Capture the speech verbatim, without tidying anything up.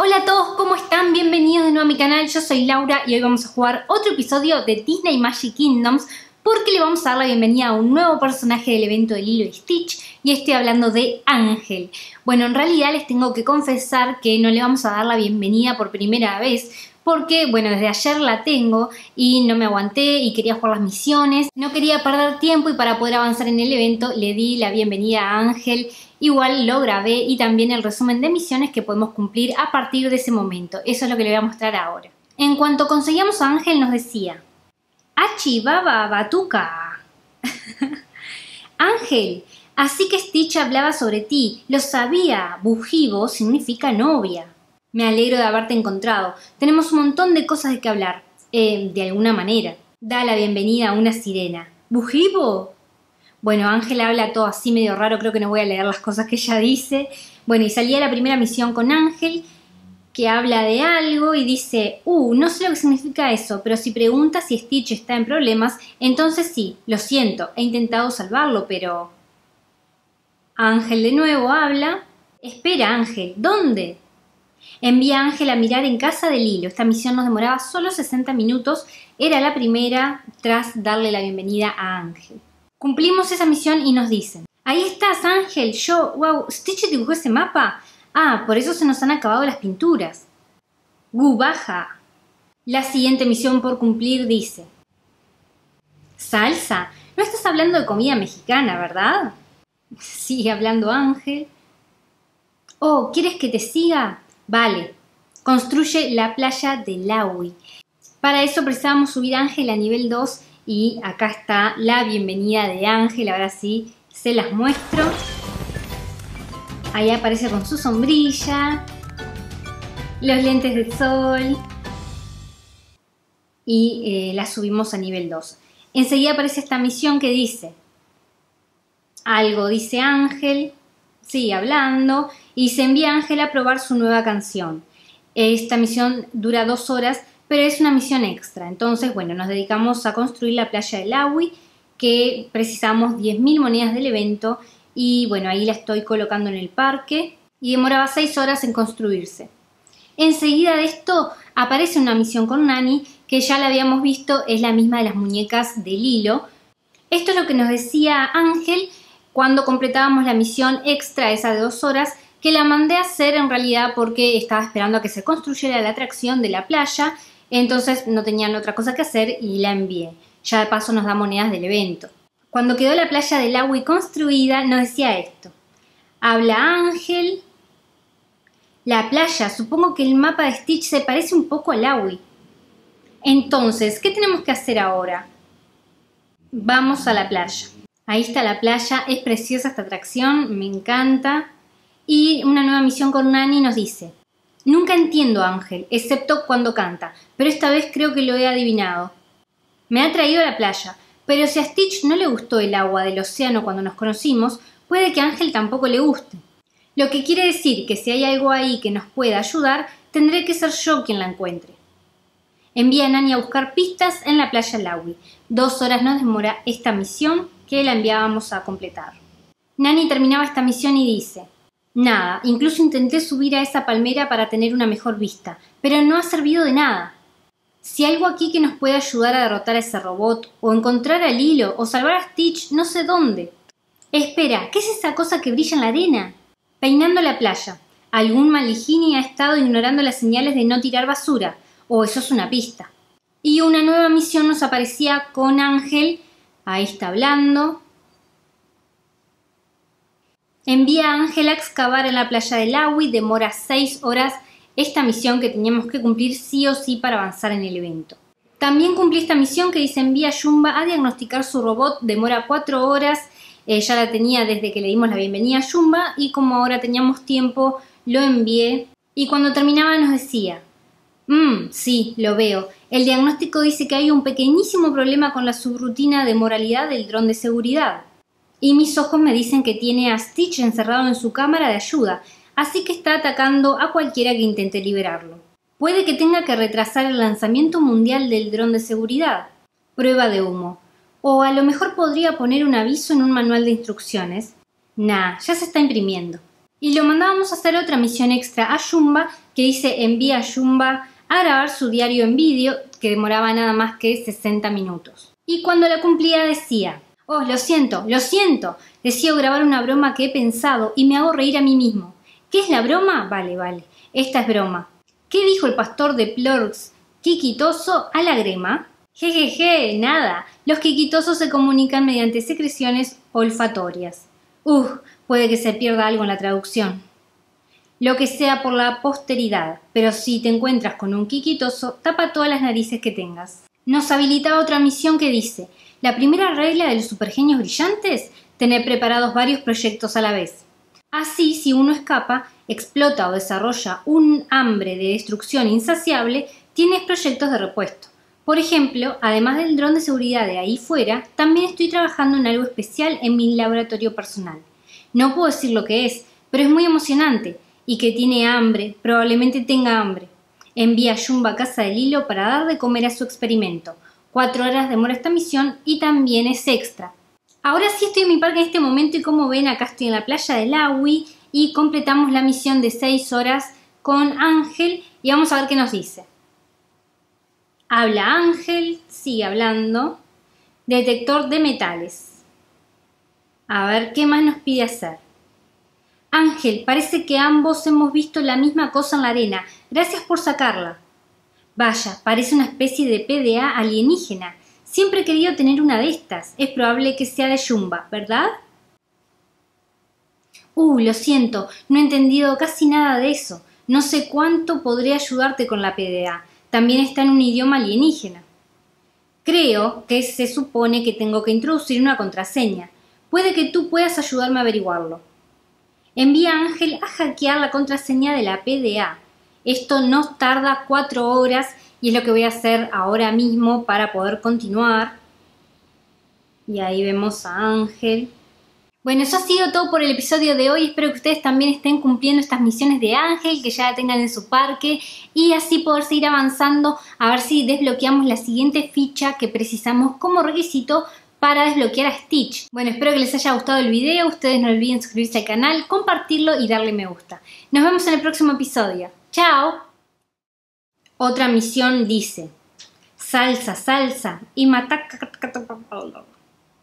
Hola a todos, ¿cómo están? Bienvenidos de nuevo a mi canal, yo soy Laura y hoy vamos a jugar otro episodio de Disney Magic Kingdoms porque le vamos a dar la bienvenida a un nuevo personaje del evento de Lilo y Stitch y estoy hablando de Ángel. Bueno, en realidad les tengo que confesar que no le vamos a dar la bienvenida por primera vez porque, bueno, desde ayer la tengo y no me aguanté y quería jugar las misiones, no quería perder tiempo y para poder avanzar en el evento le di la bienvenida a Ángel. Igual lo grabé y también el resumen de misiones que podemos cumplir a partir de ese momento. Eso es lo que le voy a mostrar ahora. En cuanto conseguíamos a Ángel nos decía: Achi baba batuca. Ángel, así que Stitch hablaba sobre ti. Lo sabía. Bujibo significa novia. Me alegro de haberte encontrado. Tenemos un montón de cosas de que hablar. Eh, de alguna manera. Da la bienvenida a una sirena. ¿Bujibo? Bueno, Ángel habla todo así medio raro, creo que no voy a leer las cosas que ella dice. Bueno, y salía la primera misión con Ángel, que habla de algo y dice: Uh, no sé lo que significa eso, pero si preguntas si Stitch está en problemas, entonces sí, lo siento, he intentado salvarlo, pero... Ángel de nuevo habla. Espera, Ángel, ¿dónde? Envía a Ángel a mirar en casa de Lilo. Esta misión nos demoraba solo sesenta minutos, era la primera tras darle la bienvenida a Ángel. Cumplimos esa misión y nos dicen: ahí estás, Ángel, yo, wow, ¿Stitch dibujó ese mapa? Ah, por eso se nos han acabado las pinturas. ¡Uh, baja! La siguiente misión por cumplir dice: salsa, no estás hablando de comida mexicana, ¿verdad? Sigue hablando Ángel. Oh, ¿quieres que te siga? Vale, construye la playa de Laui. Para eso precisábamos subir a Ángel a nivel dos. Y acá está la bienvenida de Ángel, ahora sí se las muestro. Ahí aparece con su sombrilla, los lentes de sol y eh, la subimos a nivel dos. Enseguida aparece esta misión que dice algo, dice Ángel, sigue hablando y se envía a Ángel a probar su nueva canción. Esta misión dura dos horas. Pero es una misión extra, entonces, bueno, nos dedicamos a construir la playa de Laui, que precisamos diez mil monedas del evento, y bueno, ahí la estoy colocando en el parque, y demoraba seis horas en construirse. Enseguida de esto aparece una misión con Nani, que ya la habíamos visto, es la misma de las muñecas de Lilo. Esto es lo que nos decía Ángel cuando completábamos la misión extra, esa de dos horas, que la mandé a hacer en realidad porque estaba esperando a que se construyera la atracción de la playa. Entonces no tenían otra cosa que hacer y la envié. Ya de paso nos da monedas del evento. Cuando quedó la playa de Laui construida, nos decía esto: habla Ángel. La playa, supongo que el mapa de Stitch se parece un poco a Laui. Entonces, ¿qué tenemos que hacer ahora? Vamos a la playa. Ahí está la playa, es preciosa esta atracción, me encanta. Y una nueva misión con Nani nos dice: nunca entiendo a Ángel, excepto cuando canta, pero esta vez creo que lo he adivinado. Me ha traído a la playa, pero si a Stitch no le gustó el agua del océano cuando nos conocimos, puede que a Ángel tampoco le guste. Lo que quiere decir que si hay algo ahí que nos pueda ayudar, tendré que ser yo quien la encuentre. Envía a Nani a buscar pistas en la playa Laui. Dos horas nos demora esta misión que la enviábamos a completar. Nani terminaba esta misión y dice: nada, incluso intenté subir a esa palmera para tener una mejor vista, pero no ha servido de nada. Si hay algo aquí que nos puede ayudar a derrotar a ese robot, o encontrar a Lilo, o salvar a Stitch, no sé dónde. Espera, ¿qué es esa cosa que brilla en la arena? Peinando la playa. Algún maligini ha estado ignorando las señales de no tirar basura, o eso es una pista. Y una nueva misión nos aparecía con Ángel, ahí está hablando. Envía a Ángel a excavar en la playa de Laui, demora seis horas esta misión que teníamos que cumplir sí o sí para avanzar en el evento. También cumplí esta misión que dice: envía a Jumba a diagnosticar su robot, demora cuatro horas, eh, ya la tenía desde que le dimos la bienvenida a Jumba y como ahora teníamos tiempo lo envié y cuando terminaba nos decía: mmm, sí, lo veo, el diagnóstico dice que hay un pequeñísimo problema con la subrutina de moralidad del dron de seguridad. Y mis ojos me dicen que tiene a Stitch encerrado en su cámara de ayuda, así que está atacando a cualquiera que intente liberarlo. Puede que tenga que retrasar el lanzamiento mundial del dron de seguridad. Prueba de humo. O a lo mejor podría poner un aviso en un manual de instrucciones. Nah, ya se está imprimiendo. Y lo mandábamos a hacer otra misión extra a Yumba, que dice envía a Yumba a grabar su diario en vídeo, que demoraba nada más que sesenta minutos. Y cuando la cumplía decía: oh, lo siento, lo siento, deseo grabar una broma que he pensado y me hago reír a mí mismo. ¿Qué es la broma? Vale, vale, esta es broma. ¿Qué dijo el pastor de Plurks quiquitoso a la grema? Jejeje, nada, los quiquitosos se comunican mediante secreciones olfatorias. Uf, puede que se pierda algo en la traducción. Lo que sea por la posteridad, pero si te encuentras con un quiquitoso, tapa todas las narices que tengas. Nos habilita otra misión que dice: la primera regla de los supergenios brillantes, tener preparados varios proyectos a la vez. Así, si uno escapa, explota o desarrolla un hambre de destrucción insaciable, tienes proyectos de repuesto. Por ejemplo, además del dron de seguridad de ahí fuera, también estoy trabajando en algo especial en mi laboratorio personal. No puedo decir lo que es, pero es muy emocionante y que tiene hambre, probablemente tenga hambre. Envía a Yumba a casa de Lilo para dar de comer a su experimento. Cuatro horas demora esta misión y también es extra. Ahora sí estoy en mi parque en este momento y como ven acá estoy en la playa de Lawi y completamos la misión de seis horas con Ángel y vamos a ver qué nos dice. Habla Ángel, sigue hablando. Detector de metales. A ver qué más nos pide hacer. Ángel, parece que ambos hemos visto la misma cosa en la arena. Gracias por sacarla. Vaya, parece una especie de P D A alienígena. Siempre he querido tener una de estas. Es probable que sea de Yumba, ¿verdad? Uh, lo siento, no he entendido casi nada de eso. No sé cuánto podré ayudarte con la P D A. También está en un idioma alienígena. Creo que se supone que tengo que introducir una contraseña. Puede que tú puedas ayudarme a averiguarlo. Envía a Ángel a hackear la contraseña de la P D A. Esto no tarda cuatro horas y es lo que voy a hacer ahora mismo para poder continuar. Y ahí vemos a Ángel. Bueno, eso ha sido todo por el episodio de hoy. Espero que ustedes también estén cumpliendo estas misiones de Ángel, que ya la tengan en su parque y así poder seguir avanzando a ver si desbloqueamos la siguiente ficha que precisamos como requisito para desbloquear a Stitch. Bueno, espero que les haya gustado el video. Ustedes no olviden suscribirse al canal, compartirlo y darle me gusta. Nos vemos en el próximo episodio. ¡Chao! Otra misión dice: salsa, salsa y mataca.